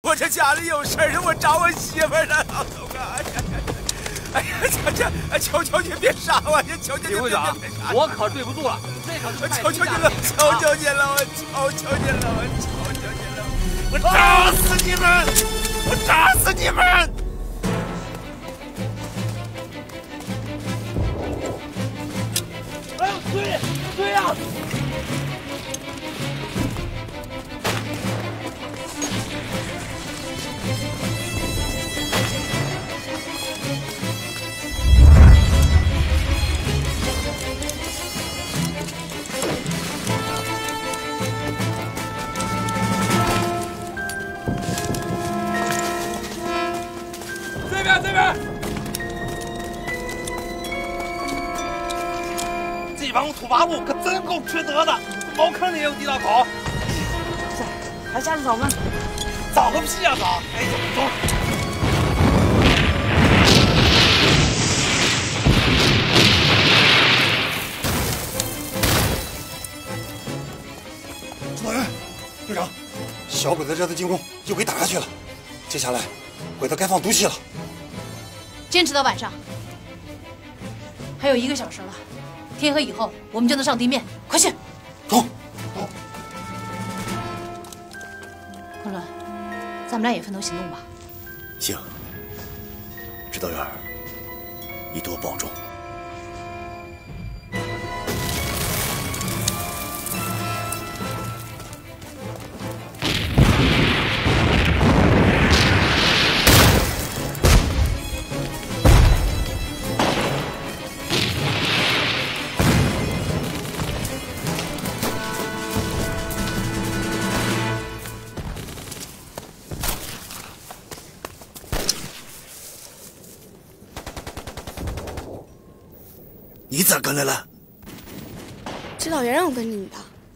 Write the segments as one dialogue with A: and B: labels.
A: 我这家里有事儿，我找我媳妇儿呢，老总啊！哎呀，求求你别杀我！求求你别杀
B: 我！我可对不住了，这可是
A: 求求你了，求求你了，我求求你了，我求求你了！我打死你们！我打死你们！
B: 哎呦，追呀！这边！这帮土八路可真够缺德的，茅坑里也有地道口。
C: 还下去找吗？
B: 找个屁呀找！哎，走。
D: 指导员，队长，小鬼子这次进攻又给打下去了，接下来鬼子该放毒气了。
C: 坚持到晚上，还有1个小时了。天黑以后，我们就能上地面。快去！
D: 走。
C: 昆仑，咱们俩也分头行动吧。
D: 行。指导员，你多保重。你咋跟来了？
E: 指导员让我跟着你的。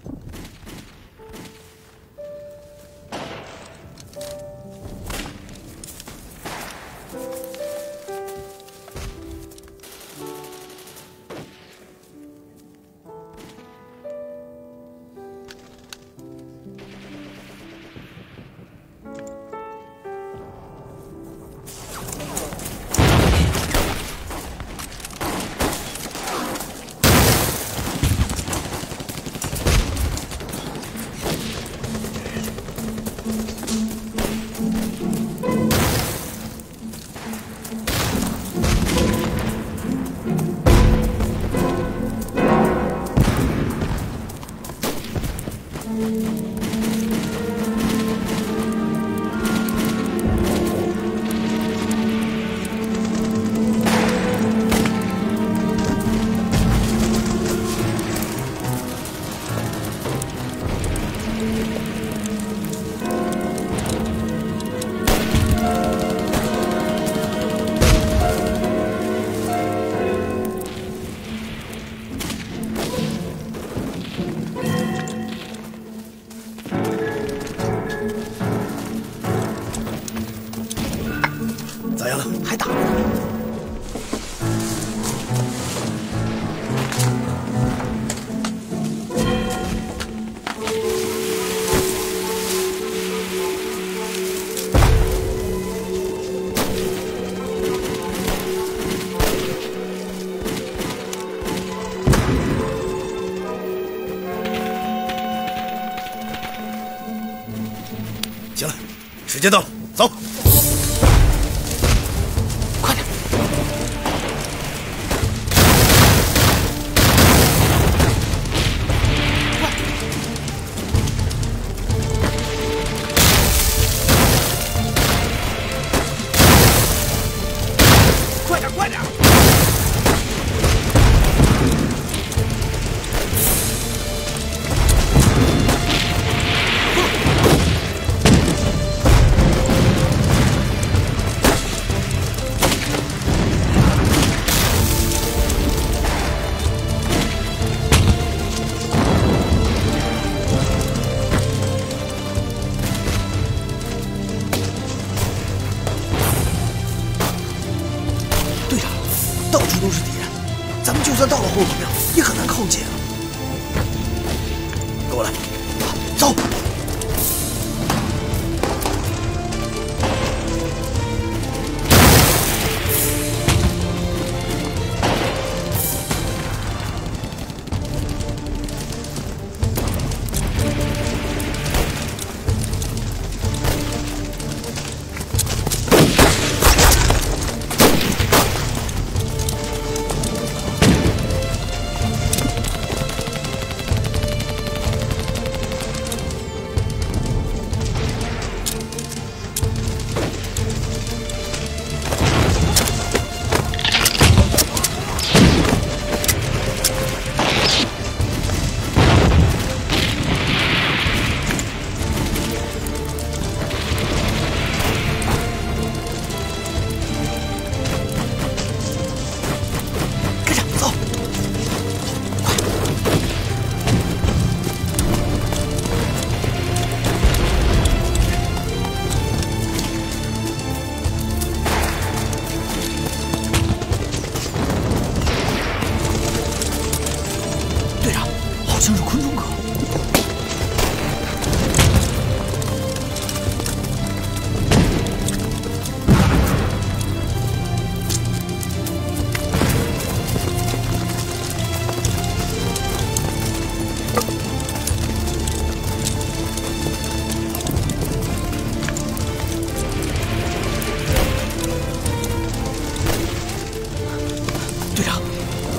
D: 咋样了？
C: 还打呢？
D: 行了，时间到了，走。
A: 快点！
F: 队长，到处都是敌人，咱们就算到了后头庙，也很难靠近啊。
D: 跟我来，
F: 走。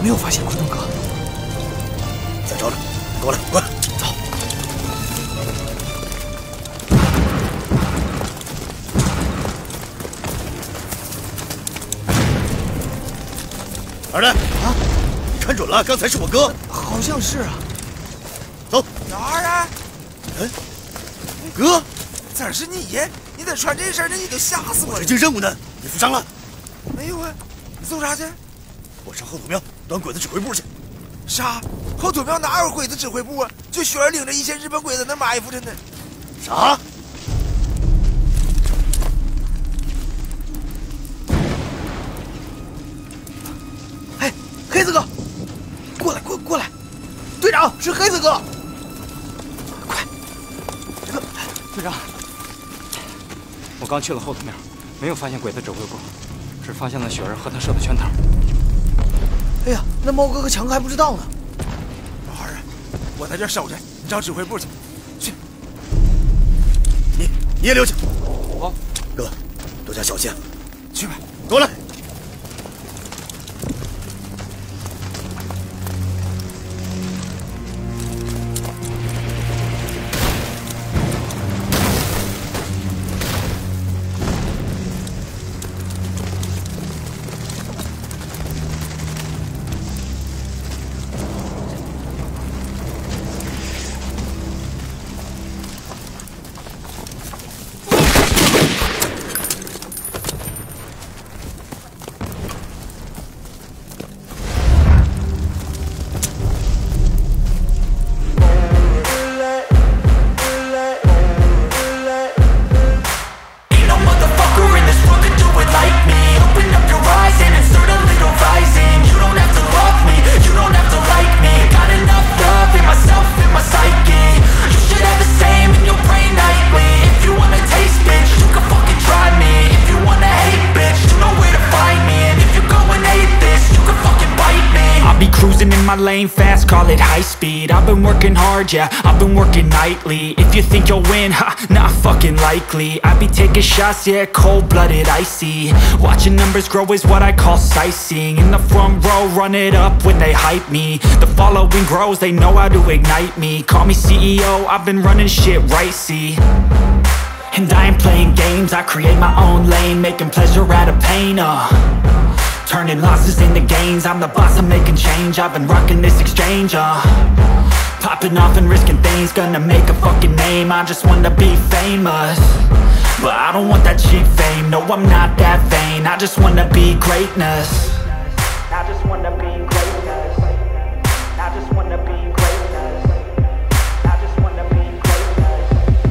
F: 没有发现昆东哥。
D: 再找找，过来，过来，
F: 走。
D: 二蛋啊，你看准了，刚才是我哥。
F: 好像是啊。
D: 走。
A: 老二啊，
D: 哥，
A: 这是你？你得穿这身呢，你就吓死我了。
D: 执行任务呢，你负伤了？
A: 没有啊，你走啥去？
D: 我上后头庙端鬼子指挥部去。
A: 啥？后头庙哪有鬼子指挥部啊？就雪儿领着一些日本鬼子那埋伏着呢。
D: 啥？
F: 哎，黑子哥，过来，过来！队长是黑子哥，快！
G: 队长，我刚去了后头庙，没有发现鬼子指挥部，只发现了雪儿和他设的圈套。
F: 哎呀，那猫哥和强哥还不知道呢。
A: 老二啊，我在这守着，你找指挥部去。去。
D: 你也留下。
G: 好，
D: 哥，多加小心。
A: 去吧，
D: 过来。
H: My lane fast, call it high speed. I've been working hard, yeah, I've been working nightly. If you think you'll win, ha, not fucking likely. I be taking shots, yeah, cold-blooded, icy. Watching numbers grow is what I call sightseeing. In the front row, run it up when they hype me. The following grows, they know how to ignite me. Call me CEO, I've been running shit right, see. And I ain't playing games, I create my own lane, making pleasure out of pain, turning losses into gains, I'm the boss, I'm making change. I've been rocking this exchange, popping off and risking things, gonna make a fucking name. I just wanna be famous, but I don't want that cheap fame. No, I'm not that vain, I just wanna be greatness. I just wanna be greatness. I just wanna be greatness. I just wanna be greatness.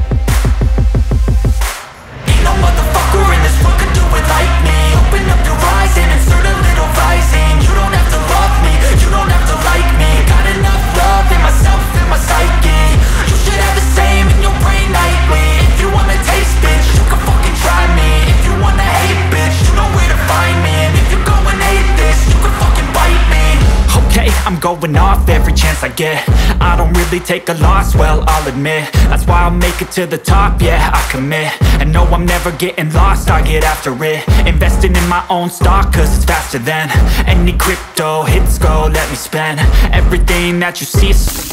H: Ain't no motherfucker in this world could do it like me. Open up your eyes and insert a little rising. You don't have to love me, you don't have to like me. Got enough love in myself and my psyche. You should have the same in your brain nightly. If you wanna taste, bitch, you can fucking try me. If you wanna hate, bitch, you know where to find me. And if you go and hate this, you can fucking bite me. Okay, I'm going off every chance I get. I don't really take a loss, well, I'll admit. That's why I'll make it to the top, yeah, I commit. And no, I'm never getting lost, I get after it. Investing in my own stock, cause it's faster than any crypto hits go, let me spend everything that you see is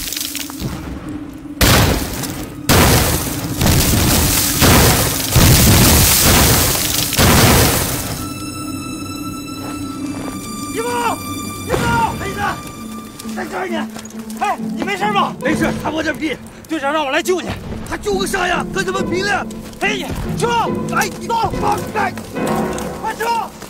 B: 在这儿呢！哎，你没事吧？没事，擦破这皮。队长让我来救你，他救个啥呀？跟他们拼了！陪你撤！哎，走！哎，快撤！